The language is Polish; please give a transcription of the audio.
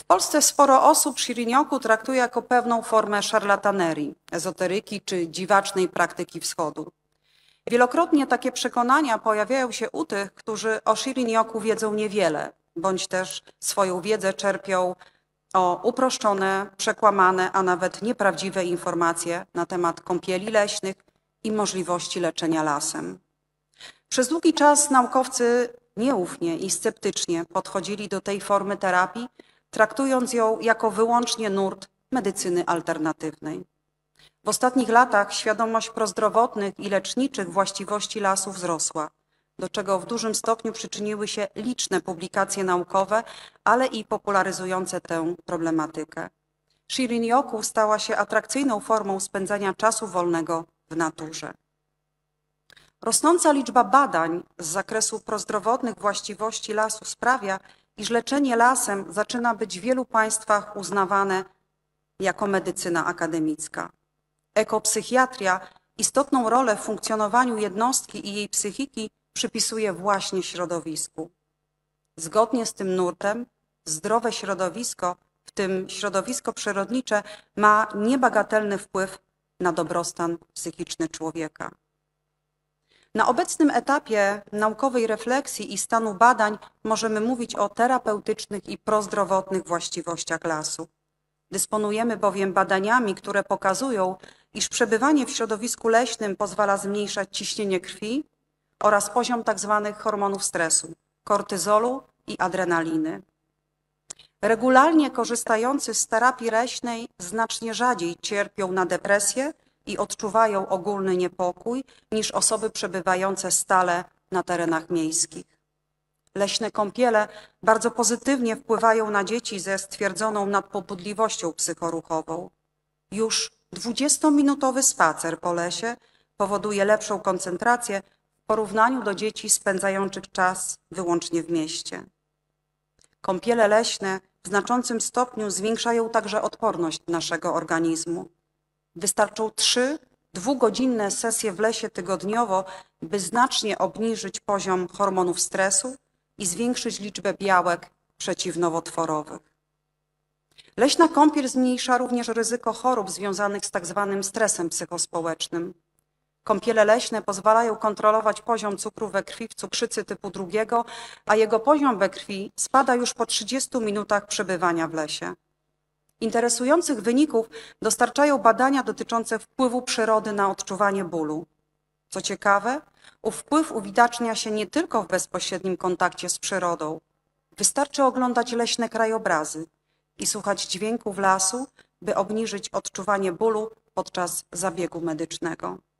W Polsce sporo osób Shirin-yoku traktuje jako pewną formę szarlatanerii, ezoteryki czy dziwacznej praktyki wschodu. Wielokrotnie takie przekonania pojawiają się u tych, którzy o Shirin-yoku wiedzą niewiele, bądź też swoją wiedzę czerpią o uproszczone, przekłamane, a nawet nieprawdziwe informacje na temat kąpieli leśnych i możliwości leczenia lasem. Przez długi czas naukowcy nieufnie i sceptycznie podchodzili do tej formy terapii, traktując ją jako wyłącznie nurt medycyny alternatywnej. W ostatnich latach świadomość prozdrowotnych i leczniczych właściwości lasu wzrosła, do czego w dużym stopniu przyczyniły się liczne publikacje naukowe, ale i popularyzujące tę problematykę. Shirin-yoku stała się atrakcyjną formą spędzania czasu wolnego w naturze. Rosnąca liczba badań z zakresu prozdrowotnych właściwości lasu sprawia, iż leczenie lasem zaczyna być w wielu państwach uznawane jako medycyna akademicka. Ekopsychiatria istotną rolę w funkcjonowaniu jednostki i jej psychiki przypisuje właśnie środowisku. Zgodnie z tym nurtem zdrowe środowisko, w tym środowisko przyrodnicze, ma niebagatelny wpływ na dobrostan psychiczny człowieka. Na obecnym etapie naukowej refleksji i stanu badań możemy mówić o terapeutycznych i prozdrowotnych właściwościach lasu. Dysponujemy bowiem badaniami, które pokazują, iż przebywanie w środowisku leśnym pozwala zmniejszać ciśnienie krwi oraz poziom tzw. hormonów stresu, kortyzolu i adrenaliny. Regularnie korzystający z terapii leśnej znacznie rzadziej cierpią na depresję i odczuwają ogólny niepokój niż osoby przebywające stale na terenach miejskich. Leśne kąpiele bardzo pozytywnie wpływają na dzieci ze stwierdzoną nadpobudliwością psychoruchową. Już 20-minutowy spacer po lesie powoduje lepszą koncentrację w porównaniu do dzieci spędzających czas wyłącznie w mieście. Kąpiele leśne w znaczącym stopniu zwiększają także odporność naszego organizmu. Wystarczą 3 dwugodzinne sesje w lesie tygodniowo, by znacznie obniżyć poziom hormonów stresu i zwiększyć liczbę białek przeciwnowotworowych. Leśna kąpiel zmniejsza również ryzyko chorób związanych z tzw. stresem psychospołecznym. Kąpiele leśne pozwalają kontrolować poziom cukru we krwi w cukrzycy typu 2, a jego poziom we krwi spada już po 30 minutach przebywania w lesie. Interesujących wyników dostarczają badania dotyczące wpływu przyrody na odczuwanie bólu. Co ciekawe, ów wpływ uwidacznia się nie tylko w bezpośrednim kontakcie z przyrodą. Wystarczy oglądać leśne krajobrazy i słuchać dźwięków lasu, by obniżyć odczuwanie bólu podczas zabiegu medycznego.